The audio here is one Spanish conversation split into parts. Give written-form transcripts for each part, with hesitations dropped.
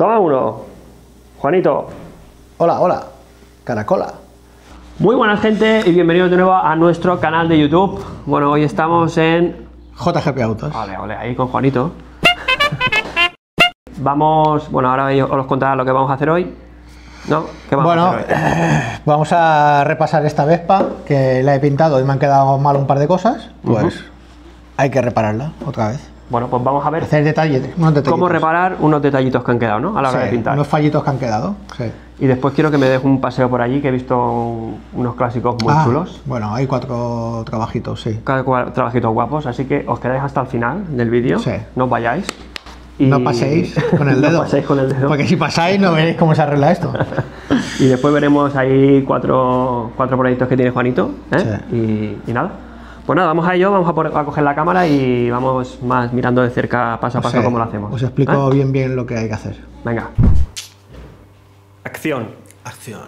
Toma uno. Juanito. Hola, hola. Caracola. Muy buenas, gente, y bienvenidos de nuevo a nuestro canal de YouTube. Bueno, hoy estamos en... JGP Autos. Vale, ahí con Juanito. Vamos... Bueno, ahora os contaré lo que vamos a hacer hoy. ¿No? ¿Qué vamos a hacer hoy? Vamos a repasar esta Vespa, que la he pintado y me han quedado mal un par de cosas. Pues hay que repararla otra vez. Bueno, pues vamos a ver hacer detalles, unos detallitos. Cómo reparar unos detallitos que han quedado, ¿no? A la hora de pintar. Unos fallitos que han quedado, sí. Y después quiero que me des un paseo por allí, que he visto unos clásicos muy chulos. Bueno, hay 4 trabajitos, sí. 4 trabajitos guapos, así que os quedáis hasta el final del vídeo. Sí. No os vayáis. Y... No paséis con el dedo. No paséis con el dedo. Porque si pasáis no veréis cómo se arregla esto. Y después veremos ahí 4 proyectos que tiene Juanito, ¿eh? Sí. Y nada. Pues nada, vamos a ello, vamos a coger la cámara y vamos más mirando de cerca, paso a paso, cómo lo hacemos. Os explico bien lo que hay que hacer. Venga. Acción. Acción.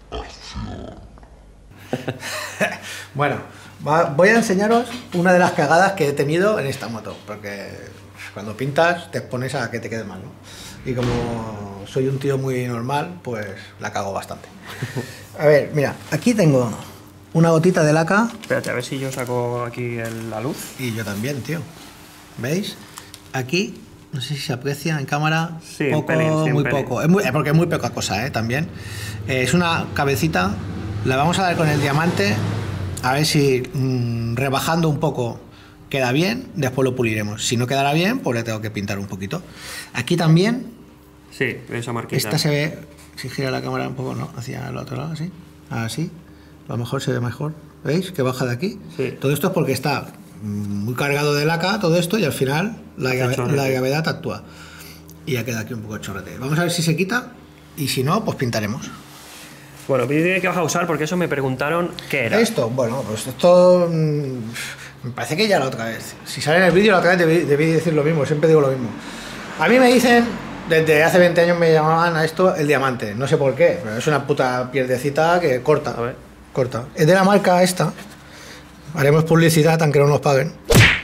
Bueno, voy a enseñaros una de las cagadas que he tenido en esta moto, porque cuando pintas te expones a que te quede mal, ¿no? Y como soy un tío muy normal, pues la cago bastante. A ver, mira, aquí tengo una gotita de laca. Espérate, a ver si yo saco aquí la luz. Y yo también, tío. ¿Veis? Aquí, no sé si se aprecia en cámara. Sí, poco, un pelín, sí, muy un pelín. poco. Porque es muy poca cosa, también. Es una cabecita. La vamos a dar con el diamante. A ver si rebajando un poco queda bien. Después lo puliremos. Si no quedará bien, pues le tengo que pintar un poquito. Aquí también. Sí, esa marquita. Esta se ve, si gira la cámara un poco, ¿no? Hacia el otro lado, así. Así. A lo mejor se ve mejor. ¿Veis? Que baja de aquí. Sí. Todo esto es porque está muy cargado de laca, todo esto, y al final la gravedad actúa. Y ya queda aquí un poco de chorrete. Vamos a ver si se quita, y si no, pues pintaremos. Bueno, ¿qué vas a usar? Porque eso me preguntaron qué era. Esto, bueno, pues esto me parece que ya la otra vez. Si sale en el vídeo, la otra vez debí decir lo mismo, siempre digo lo mismo. A mí me dicen, desde hace 20 años me llamaban a esto el diamante, no sé por qué, pero es una puta pierdecita que corta. A ver. Corta. Es de la marca esta. Haremos publicidad, aunque no nos paguen.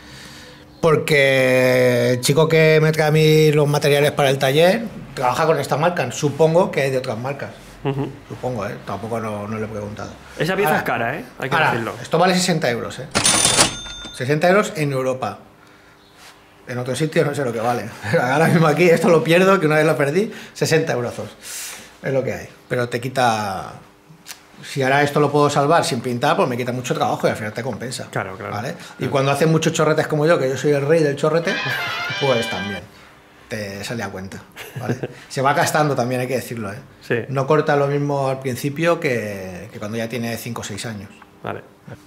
Porque el chico que me trae a mí los materiales para el taller trabaja con esta marca. Supongo que hay de otras marcas. Supongo, tampoco no le he preguntado. Esa pieza es cara, hay que decirlo. Esto vale 60 euros, 60 euros en Europa. En otros sitios no sé lo que vale. Ahora mismo aquí esto lo pierdo, que una vez lo perdí. 60 euros es lo que hay. Pero te quita... Si ahora esto lo puedo salvar sin pintar, pues me quita mucho trabajo y al final te compensa. Claro. ¿Vale? Y cuando hacen muchos chorretes como yo, que yo soy el rey del chorrete, pues también te sale a cuenta. ¿Vale? Se va gastando también, hay que decirlo. Sí. No corta lo mismo al principio que cuando ya tiene 5 o 6 años. Vale.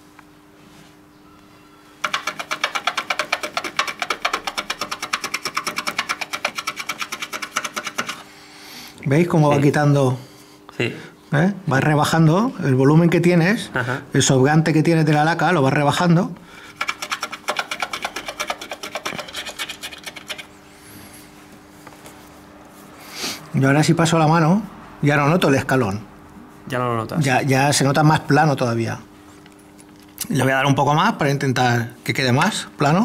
¿Veis cómo va quitando? Sí. Vas rebajando el volumen que tienes, el sobrante que tienes de la laca, lo vas rebajando. Y ahora si paso la mano, ya no noto el escalón. Ya no lo notas. Ya se nota más plano todavía. Le voy a dar un poco más para intentar que quede más plano.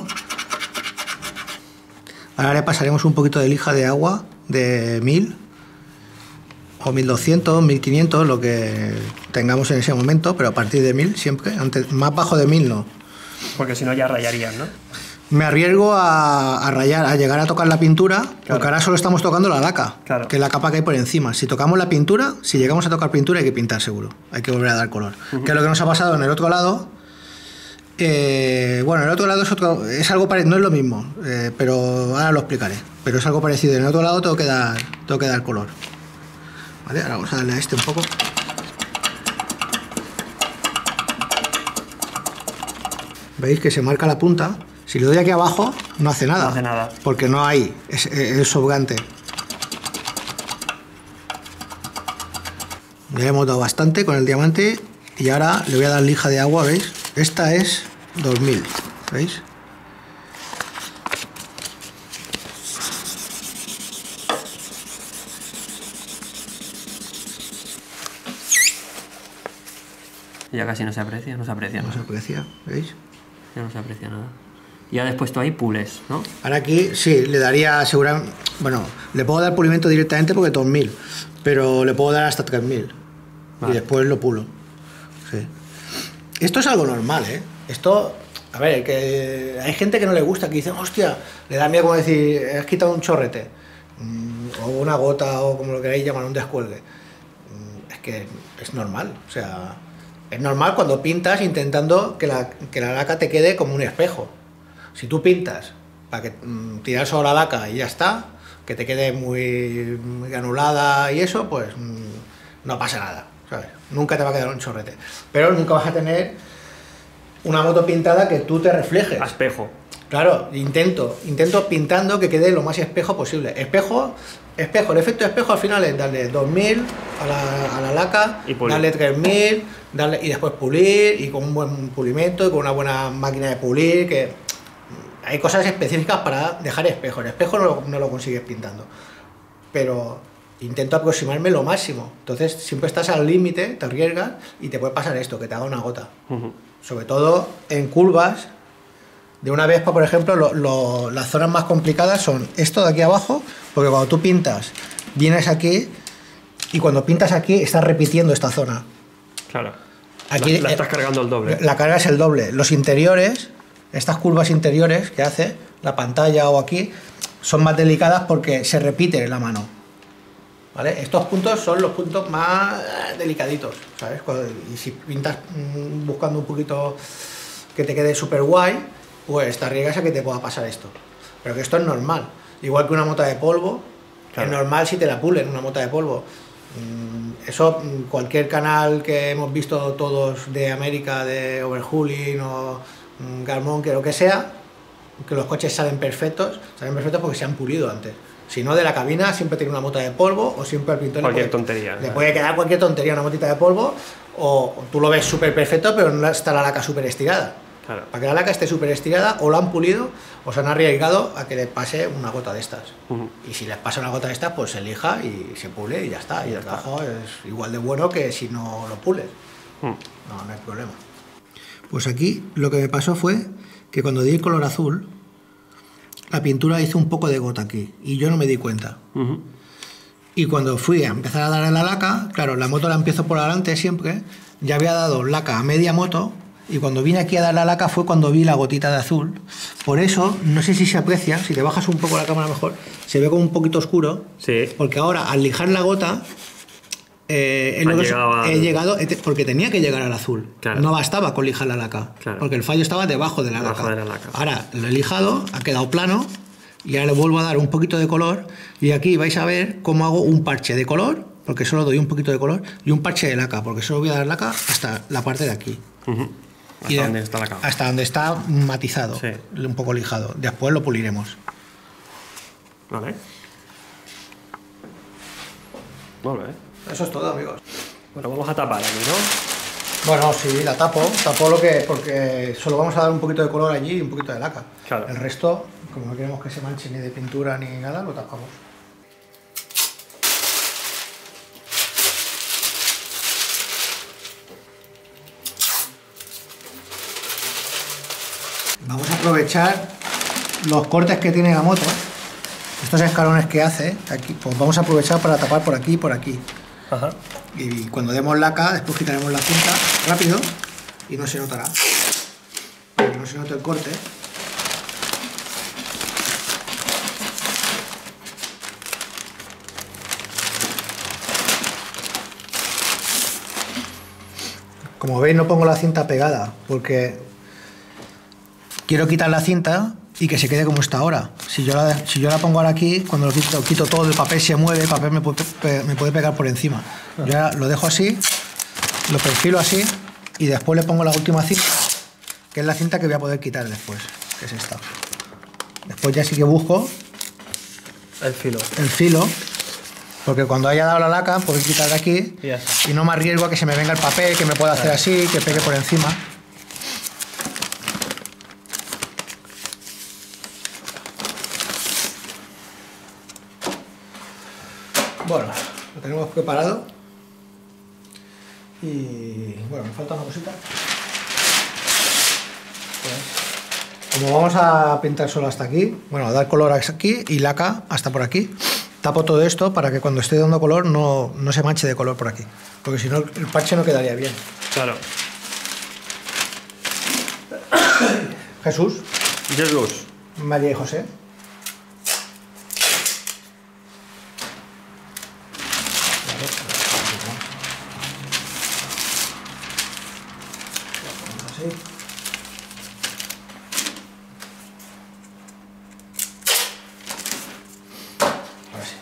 Ahora le pasaremos un poquito de lija de agua de 1000 o 1200, 1500, lo que tengamos en ese momento, pero a partir de 1000 siempre, antes, más bajo de 1000 no. Porque si no ya rayarías, ¿no? Me arriesgo a rayar, a llegar a tocar la pintura, porque ahora solo estamos tocando la laca, que es la capa que hay por encima. Si tocamos la pintura, si llegamos a tocar pintura hay que pintar seguro, hay que volver a dar color. Que es lo que nos ha pasado en el otro lado. Bueno, el otro lado es algo parecido, no es lo mismo, pero ahora lo explicaré. Pero es algo parecido, en el otro lado tengo que dar color. Vale, ahora vamos a darle a este un poco. ¿Veis que se marca la punta? Si le doy aquí abajo, no hace nada. No hace nada. Porque no hay, es sobrante. Ya le hemos dado bastante con el diamante y ahora le voy a dar lija de agua, ¿veis? Esta es 2000, ¿veis? Ya casi no se aprecia, no se aprecia. No se aprecia, ¿veis? Ya no se aprecia nada. Y ya después tú ahí pules, ¿no? Ahora aquí sí, le daría seguramente... Bueno, le puedo dar pulimento directamente porque 2000, pero le puedo dar hasta 3000. Vale. Y después lo pulo. Sí. Esto es algo normal, ¿eh? Esto... A ver, que hay gente que no le gusta, que dice, hostia, le da miedo como decir, has quitado un chorrete, o una gota, o como lo queráis llamar, un descuelgue. Es que es normal, o sea, es normal cuando pintas intentando que la laca te quede como un espejo. Si tú pintas para que tirar solo la laca y ya está, que te quede muy granulada y eso, pues no pasa nada, ¿sabes? Nunca te va a quedar un chorrete, pero nunca vas a tener una moto pintada que tú te reflejes. A espejo. Claro, intento pintando que quede lo más espejo posible. Espejo, el efecto de espejo al final es darle 2000 a la laca, darle 3000, y después pulir, y con un buen pulimento, y con una buena máquina de pulir, que hay cosas específicas para dejar espejo. El espejo no lo consigues pintando, pero intento aproximarme lo máximo. Entonces siempre estás al límite, te arriesgas y te puede pasar esto, que te haga una gota. Sobre todo en curvas de una Vespa, por ejemplo, las zonas más complicadas son esto de aquí abajo, porque cuando tú pintas, vienes aquí y cuando pintas aquí estás repitiendo esta zona. Claro. Aquí la estás cargando el doble. La carga es el doble. Los interiores, estas curvas interiores que hace la pantalla o aquí, son más delicadas porque se repite en la mano. ¿Vale? Estos puntos son los puntos más delicaditos, ¿sabes? Y si pintas buscando un poquito que te quede súper guay, pues te arriesgas a que te pueda pasar esto. Pero que esto es normal. Igual que una mota de polvo, claro. Es normal si te la pulen una mota de polvo. Eso, cualquier canal que hemos visto todos de América, de Overhauling o Garmon, que lo que sea, que los coches salen perfectos porque se han pulido antes. Si no, de la cabina siempre tiene una mota de polvo, o siempre al pintor le puede quedar cualquier tontería, una motita de polvo, o tú lo ves súper perfecto, pero no está la laca súper estirada. Claro. Para que la laca esté súper estirada, o lo han pulido, o se han arriesgado a que le pase una gota de estas. Y si les pasa una gota de estas, pues se lija y se pule y ya está. Y el trabajo es igual de bueno que si no lo pules. No hay problema. Pues aquí lo que me pasó fue que cuando di el color azul, la pintura hizo un poco de gota aquí y yo no me di cuenta. Y cuando fui a empezar a darle la laca, claro, la moto la empiezo por delante siempre, ya había dado laca a media moto y cuando vine aquí a dar la laca fue cuando vi la gotita de azul. Por eso, no sé si se aprecia, si te bajas un poco la cámara mejor, se ve como un poquito oscuro, sí. Porque ahora al lijar la gota he llegado porque tenía que llegar al azul, claro. No bastaba con lijar la laca, claro. Porque el fallo estaba debajo de la laca. Ahora lo he lijado, ha quedado plano y ahora le vuelvo a dar un poquito de color y aquí vais a ver cómo hago un parche de color, porque solo doy un poquito de color, y un parche de laca, porque solo voy a dar laca hasta la parte de aquí. Hasta donde está la cama. Hasta donde está matizado, sí. Un poco lijado. Después lo puliremos. Vale. Vale. Eso es todo, amigos. Bueno, vamos a tapar aquí, ¿no? Bueno, sí, la tapo porque solo vamos a dar un poquito de color allí y un poquito de laca. Claro. El resto, como no queremos que se manche ni de pintura ni nada, lo tapamos. Vamos a aprovechar los cortes que tiene la moto, estos escalones que hace aquí, pues vamos a aprovechar para tapar por aquí y por aquí. Ajá. Y cuando demos laca, después quitaremos la cinta rápido y no se notará, para que no se note el corte. Como veis, no pongo la cinta pegada porque quiero quitar la cinta y que se quede como está ahora. Si yo la pongo ahora aquí, cuando lo quito todo, el papel se mueve, el papel me puede pegar por encima. Yo ahora lo dejo así, lo perfilo así y después le pongo la última cinta, que es la cinta que voy a poder quitar después, que es esta. Después ya sí que busco el filo, porque cuando haya dado la laca puedo quitar de aquí y no me arriesgo a que se me venga el papel, que me pueda hacer así, que pegue por encima. Bueno, lo tenemos preparado y bueno, me falta una cosita. Pues, como vamos a pintar solo hasta aquí, bueno, dar color hasta aquí y laca hasta por aquí, tapo todo esto para que cuando esté dando color no se manche de color por aquí, porque si no el parche no quedaría bien. Claro. Jesús. Jesús. María y José. Así. Ahora sí.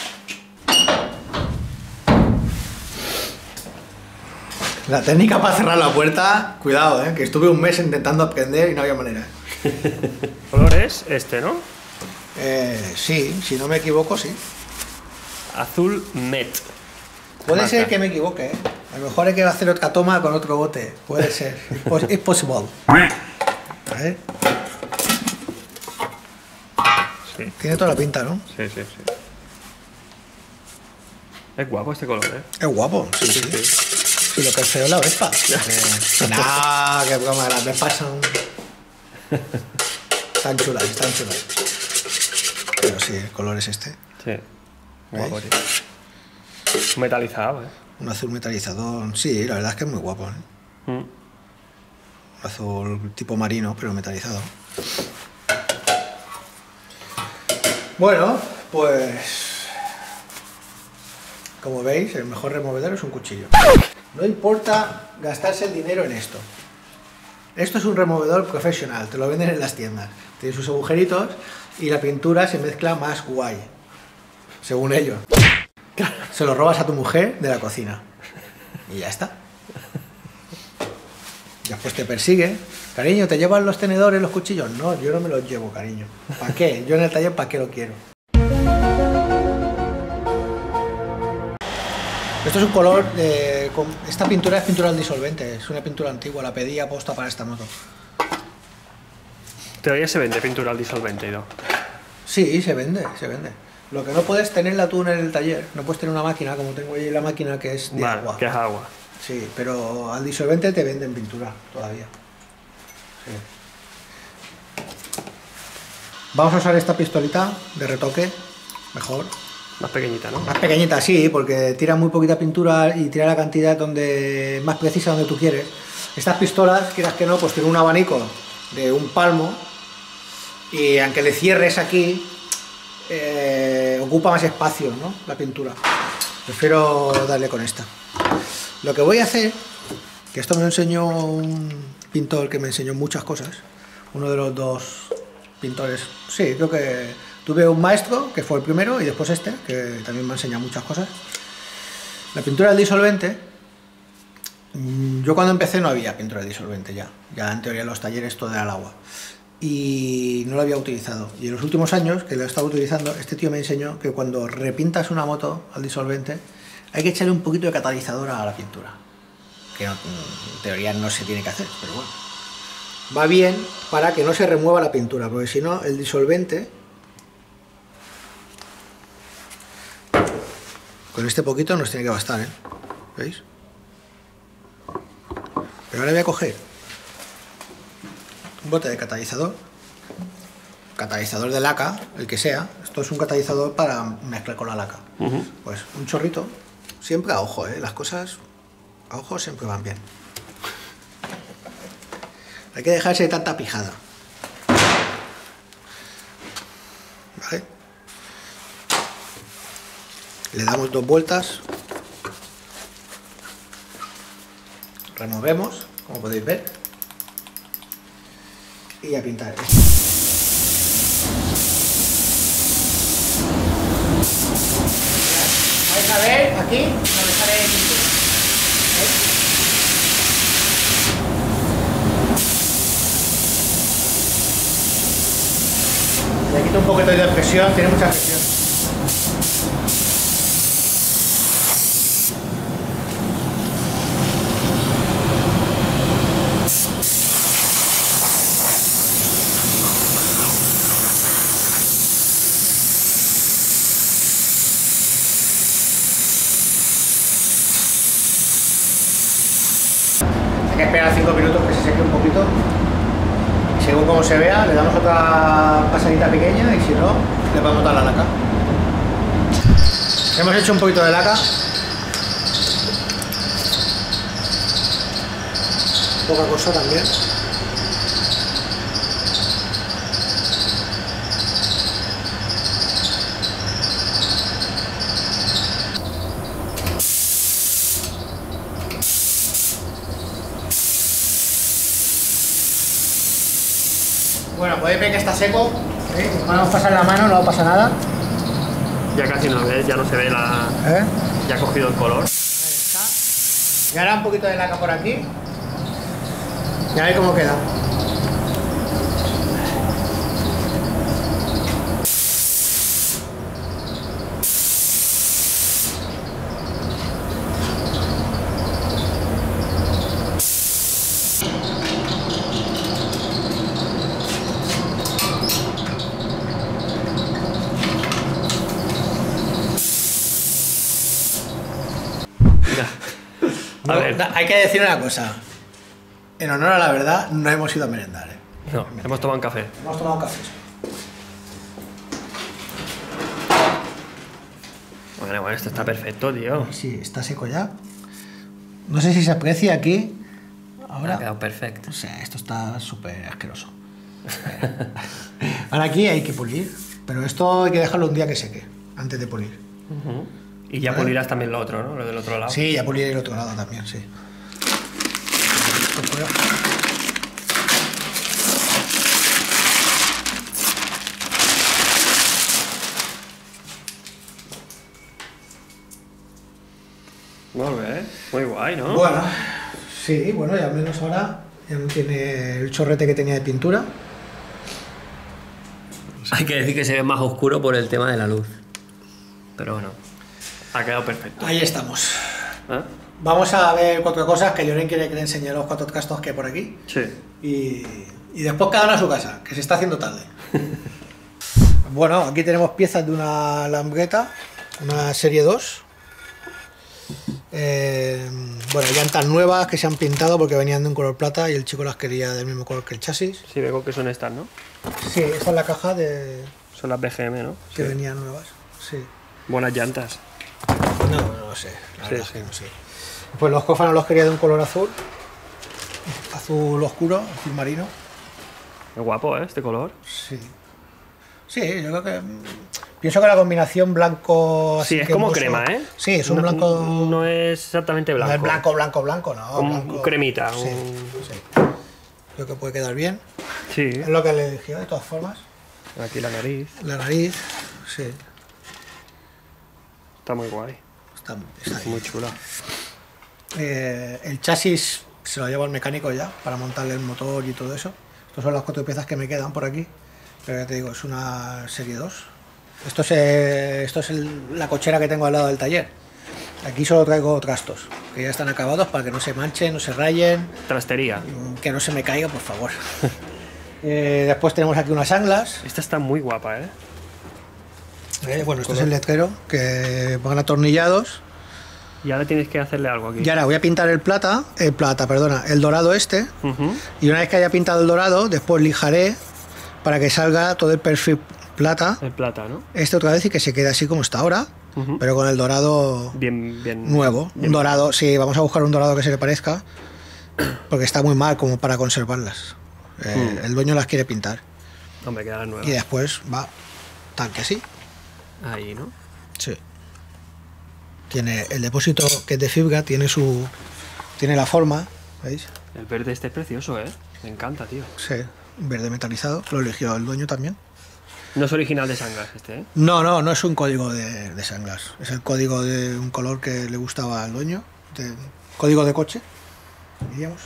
La técnica para cerrar la puerta, cuidado, que estuve un mes intentando aprender y no había manera. El color es este, ¿no? Sí, si no me equivoco, sí. Azul Met. Puede Marca. ser que me equivoque, ¿eh? A lo mejor hay que hacer otra toma con otro bote. Puede ser. Es posible. A ver. Sí, Tiene toda la pinta, ¿no? sí, sí, sí. Es guapo este color, ¿eh? Es guapo, sí, sí. Y lo que es feo es la Vespa. Nah, qué broma, las Vespas son... Están chulas, están chulas. Pero sí, el color es este. Sí. Guapo, ¿Veis? tío. Metalizado, ¿eh? Un azul metalizado. Sí, la verdad es que es muy guapo, ¿eh? Mm. Un azul tipo marino, pero metalizado. Bueno, pues... Como veis, el mejor removedor es un cuchillo. No importa gastarse el dinero en esto. Esto es un removedor profesional, te lo venden en las tiendas. Tiene sus agujeritos y la pintura se mezcla más guay, según ellos. Se lo robas a tu mujer de la cocina y ya está. Y después te persigue. Cariño, ¿te llevan los tenedores, los cuchillos? No, yo no me los llevo, cariño. ¿Para qué? Yo en el taller, ¿para qué lo quiero? Esto es un color, esta pintura es pintura al disolvente, es una pintura antigua, la pedí aposta para esta moto. Todavía se vende pintura al disolvente y todo. Sí, se vende, se vende. Lo que no puedes tenerla tú en el taller, no puedes tener una máquina, como tengo ahí la máquina que es de Vale, agua. que es agua. Sí, pero al disolvente te venden pintura todavía. Sí. Vamos a usar esta pistolita de retoque, mejor. Más pequeñita, ¿no? Más pequeñita, sí, porque tira muy poquita pintura y tira la cantidad donde más precisa donde tú quieres. Estas pistolas, quieras que no, pues tienen un abanico de un palmo y aunque le cierres aquí, ocupa más espacio, ¿no? La pintura. Prefiero darle con esta. Lo que voy a hacer, que esto me lo enseñó un pintor que me enseñó muchas cosas, uno de los dos pintores, sí, creo que tuve un maestro que fue el primero y después este, que también me ha enseñado muchas cosas. La pintura del disolvente, yo cuando empecé no había pintura del disolvente ya en teoría en los talleres todo era el agua y no lo había utilizado. Y en los últimos años que lo he estado utilizando, este tío me enseñó que cuando repintas una moto al disolvente hay que echarle un poquito de catalizador a la pintura, que no, en teoría no se tiene que hacer, pero bueno. Va bien para que no se remueva la pintura, porque si no el disolvente, con este poquito nos tiene que bastar, ¿eh? ¿Veis? Pero ahora voy a coger un bote de catalizador de laca, el que sea. Esto es un catalizador para mezclar con la laca. Pues un chorrito, siempre a ojo, las cosas a ojo siempre van bien. Hay que dejarse de tanta pijada, ¿vale? Le damos 2 vueltas, removemos, como podéis ver, y a pintar. Vais a ver aquí donde sale pintura. Le quito un poquito de presión, tiene mucha presión. Hay que esperar 5 minutos que se seque un poquito. según como se vea, le damos otra pasadita pequeña y si no, le vamos a dar la laca. Hemos hecho un poquito de laca. Poca cosa también. Bueno, podéis ver que está seco. Vamos a pasar la mano, no pasa nada. Ya casi no ves, ya no se ve la... Ya ha cogido el color. Ahí está. Y ahora un poquito de laca por aquí. Y a ver cómo queda. A ver. Hay que decir una cosa. En honor a la verdad, no hemos ido a merendar. No, hemos tomado un café. Hemos tomado un café. Bueno, esto está perfecto, tío. Sí, está seco ya. No sé si se aprecia aquí. Ahora. Ha quedado perfecto. O sea, esto está súper asqueroso. Ahora aquí hay que pulir. Pero esto hay que dejarlo un día que seque, antes de pulir. Y ya pulirás también lo otro, ¿no? Lo del otro lado. Sí, ya puliré el otro lado también, sí. Muy guay, ¿no? Bueno, sí, bueno, y al menos ahora ya no tiene el chorrete que tenía de pintura. Hay que decir que se ve más oscuro por el tema de la luz. Pero bueno, ha quedado perfecto. Ahí estamos. ¿Eh? Vamos a ver 4 cosas que Lloren quiere que le enseñe los 4 castos que hay por aquí. Sí. Y después cada uno a su casa, que se está haciendo tarde. Bueno, aquí tenemos piezas de una Lambretta, una serie 2. Bueno, llantas nuevas que se han pintado porque venían de un color plata y el chico las quería del mismo color que el chasis. Sí, veo que son estas, ¿no? Sí, esta es la caja de Son las BGM, ¿no? que Sí. venían nuevas. Sí. Buenas llantas. No lo sé, la verdad Sí. es que no sé. Pues los cófanos los quería de un color azul, azul oscuro, azul marino. Qué guapo, ¿eh? Este color. Sí. Sí, yo creo que pienso que la combinación blanco así Sí, es que como humoso- crema, ¿eh? Sí, es un blanco. No es exactamente No blanco. es blanco, no. Un Blanco. cremita, Sí, un- sí. Creo que puede quedar bien. Sí. Es lo que le eligió de todas formas. Aquí la nariz. La nariz, sí. Está muy guay. Está bien. Muy chula. El chasis se lo llevo al mecánico ya para montarle el motor y todo eso. Estas son las 4 piezas que me quedan por aquí. Pero ya te digo, es una serie 2. Esto es la cochera que tengo al lado del taller. Aquí solo traigo trastos, que ya están acabados para que no se manchen, no se rayen, Trastería. que no se me caiga, por favor. Después tenemos aquí unas anglas. Esta está muy guapa, ¿eh? Bueno, este es el letrero, que van atornillados. Y ahora tienes que hacerle algo aquí. Y ahora voy a pintar el dorado este. Ujú. Y una vez que haya pintado el dorado, después lijaré para que salga todo el perfil plata. El plata, ¿no? Este otra vez y que se quede así como está ahora, Ujú. pero con el dorado Bien. nuevo. bien. Un dorado, sí, vamos a buscar un dorado que se le parezca, porque está muy mal como para conservarlas. El dueño las quiere pintar. Hombre, quedará nueva. Y después va tal que así. Ahí, ¿no? Sí. Tiene el depósito que es de fibra, tiene la forma, ¿veis? El verde este es precioso, ¿eh? Me encanta, tío. Sí, verde metalizado, lo eligió el dueño también. No es original de Sanglas este, ¿eh? No es un código de Sanglas, es el código de un color que le gustaba al dueño, código de coche, diríamos.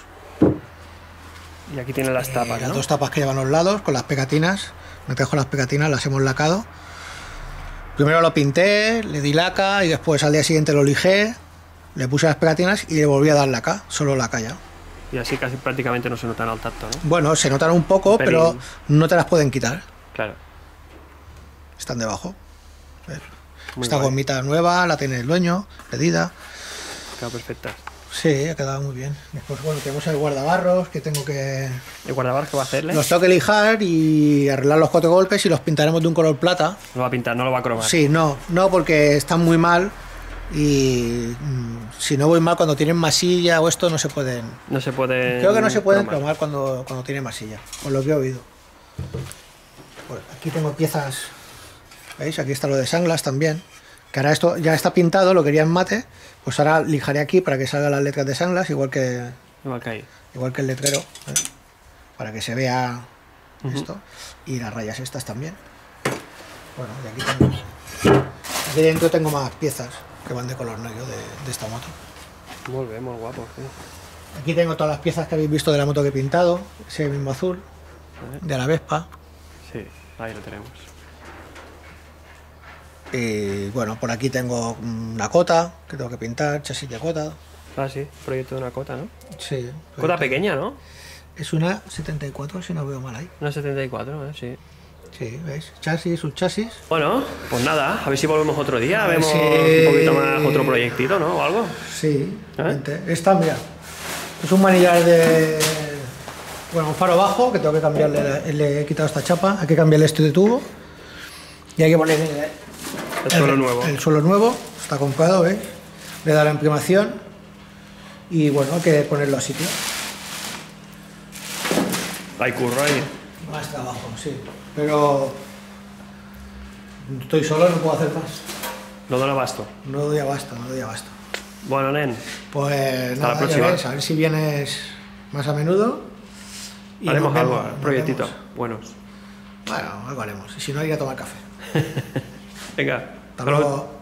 Y aquí tiene las tapas, Las ¿no? 2 tapas que llevan los lados con las pegatinas, me trajo las pegatinas, las hemos lacado. Primero lo pinté, le di laca y después al día siguiente lo lijé, le puse las pegatinas y le volví a dar laca, solo laca ya. Y así casi prácticamente no se notan al tacto, ¿no? Bueno, se notan un poco, Pelín. pero no te las pueden quitar, Claro. están debajo. Muy Esta guay. gomita nueva la tiene el dueño, pedida. Queda perfecta. Sí, ha quedado muy bien. Después, bueno, tenemos el guardabarros que tengo que... ¿El guardabarros qué va a hacerle? Los tengo que lijar y arreglar los 4 golpes y los pintaremos de un color plata. Lo va a pintar, no lo va a cromar. Sí, no, porque están muy mal y si no voy mal cuando tienen masilla o esto no se pueden... No se puede. Creo que no se pueden cromar cuando tienen masilla, por lo que he oído. Bueno, aquí tengo piezas, ¿veis? Aquí está lo de Sanglas también. Que ahora esto ya está pintado, lo quería en mate, pues ahora lijaré aquí para que salgan las letras de Sanglas, igual que ahí. igual que el letrero, ¿eh? Para que se vea esto. Y las rayas estas también. Bueno, y aquí tengo... Aquí dentro tengo más piezas que van de color negro de esta moto. Muy bien, muy guapo. Sí. Aquí tengo todas las piezas que habéis visto de la moto que he pintado, ese mismo azul, de la Vespa. Sí, ahí lo tenemos. Y bueno, por aquí tengo una cota que tengo que pintar, chasis de cota. Ah, sí, proyecto de una cota, ¿no? Sí. Cota pequeña, ¿no? Es una 74, si no veo mal ahí. Una 74, sí. Sí, ¿veis? Chasis, subchasis. Bueno, pues nada, a ver si volvemos otro día, vemos Sí. un poquito más otro proyectito, ¿no? O algo. Sí, vente. Esta, mira, es un manillar de... Bueno, un faro bajo, que tengo que cambiarle, le he quitado esta chapa, hay que cambiarle este de tubo. Y hay que ponerle El suelo nuevo. El suelo nuevo, está comprado, ¿veis? Le da la imprimación y bueno, hay que ponerlo a sitio. Hay curro ahí. Más trabajo, sí. Pero estoy solo, no puedo hacer más. No da abasto. No doy abasto, no doy abasto. Bueno, nen. Pues Hasta la nada, próxima. ya ves, a ver si vienes más a menudo. Y Haremos nos algo, vemos, nos proyectito. vemos. Buenos. Bueno, algo haremos. Y si no, ir a tomar café. Venga. Hasta luego.